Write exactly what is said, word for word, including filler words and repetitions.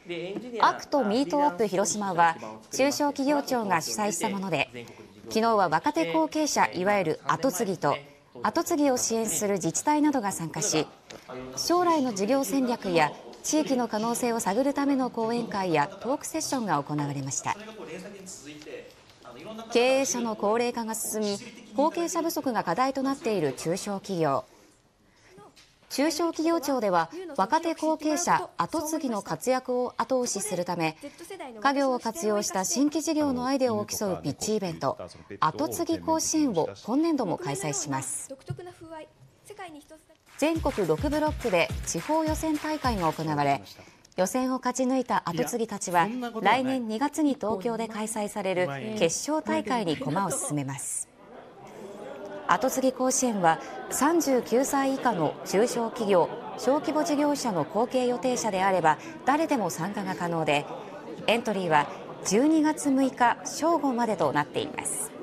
アクトミートアップ広島は中小企業庁が主催したもので、昨日は若手後継者、いわゆる後継ぎと後継ぎを支援する自治体などが参加し、将来の事業戦略や地域の可能性を探るための講演会やトークセッションが行われました。経営者の高齢化が進み、後継者不足が課題となっている中小企業。中小企業庁では若手後継者後継ぎの活躍を後押しするため、家業を活用した新規事業のアイデアを競うピッチイベント、後継ぎ甲子園を今年度も開催します。全国ろくブロックで地方予選大会が行われ、予選を勝ち抜いた後継ぎたちは来年にがつに東京で開催される決勝大会に駒を進めます。後継ぎ甲子園はさんじゅうきゅうさい以下の中小企業・小規模事業者の後継予定者であれば誰でも参加が可能で、エントリーはじゅうにがつむいか正午までとなっています。